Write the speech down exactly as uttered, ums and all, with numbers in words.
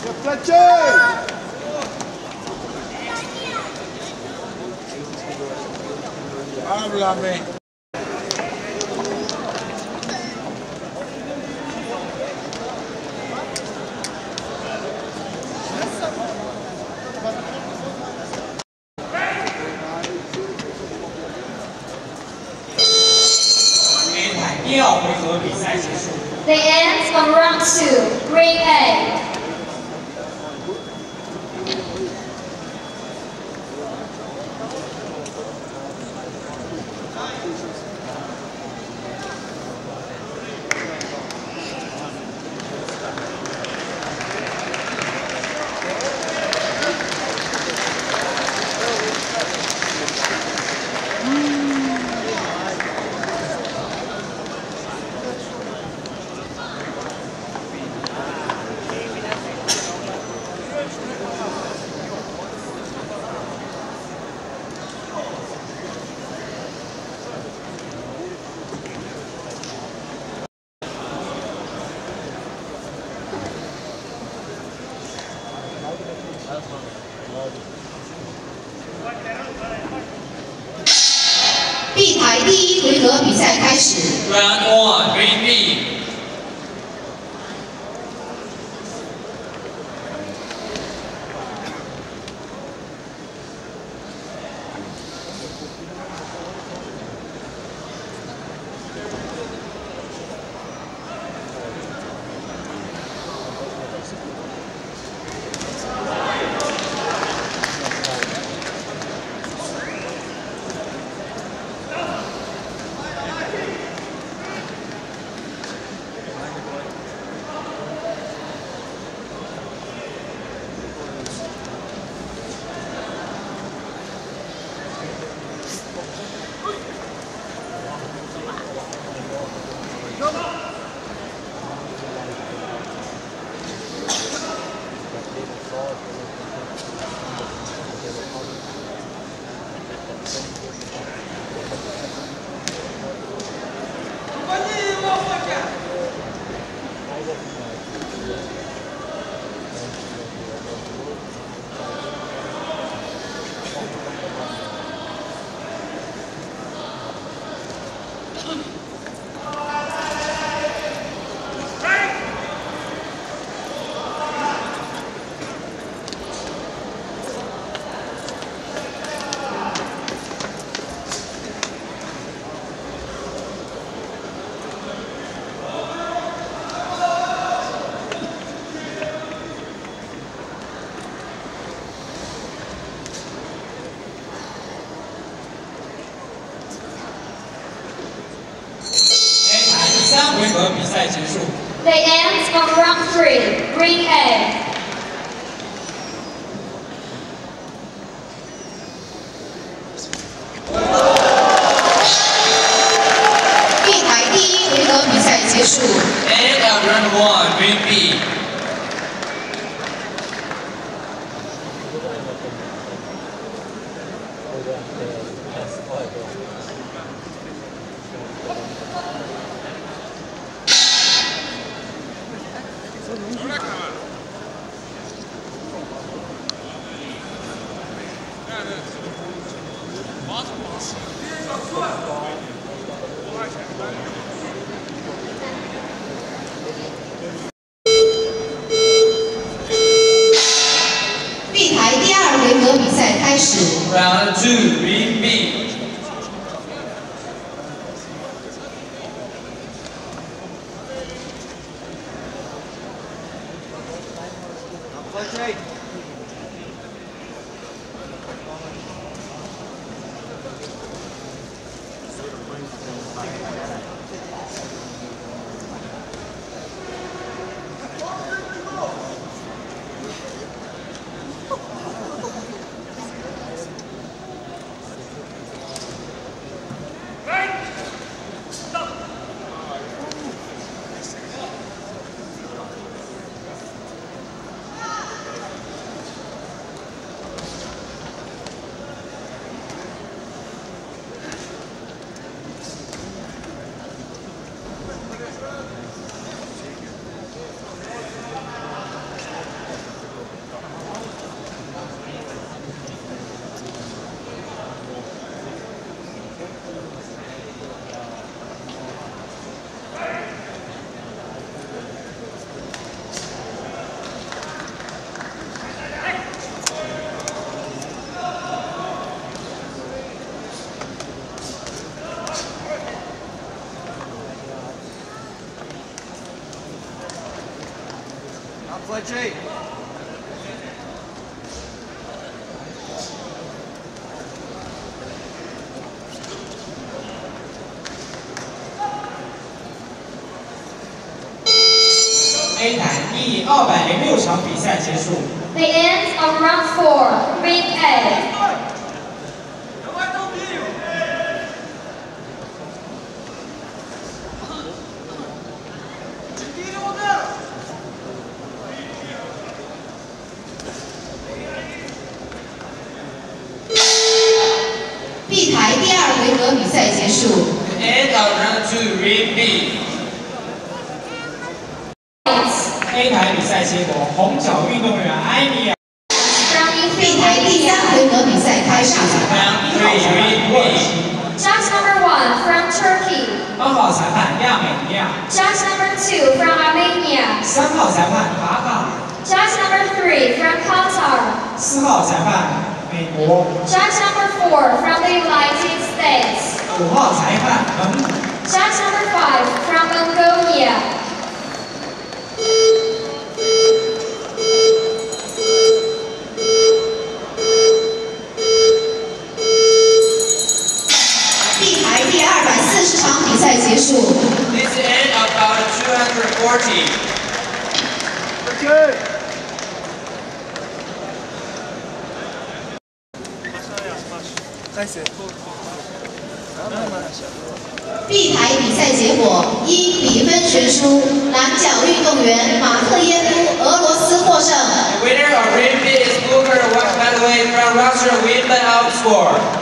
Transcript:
Háblame. The ends of round two, Green A. B台第一回合比赛开始。 Round one, Green B. The ends of round three, Green A. B台第一回合比赛结束。 End of round one, Green B. B台第二回合比赛开始。 Round two, Green B. Fletcher. A 台以二百零六场比赛结束。 The end of round four, Group A. B 台第二回合比赛结束。 The end of round two, Group B. A 台比赛结果，红角运动员艾米亚。 B 台第三回合比赛开始。 Round three, Group B. Judge number one from Turkey. 二号裁判亚美尼亚。 Judge number two from Armenia. 三号裁判卡塔尔。 Judge number three from Qatar. 四号裁判美国。 Judge number four from the United States. 五号裁判蒙古。 Judge number five from Mongolia. B 台第二百四十场比赛结束。 This is the end of round two hundred forty. B 台比赛结果一比分悬殊，蓝角运动员马特耶夫俄罗斯获胜。 The winner of Group B is Booker Medway from Russia, win by outscore.